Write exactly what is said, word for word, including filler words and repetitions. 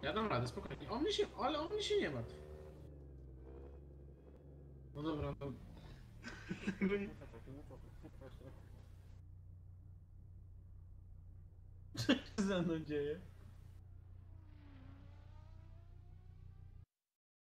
Ja dam radę, spokojnie. O mnie się, ale o mnie się nie martw. No dobra, no. Co się ze mną dzieje?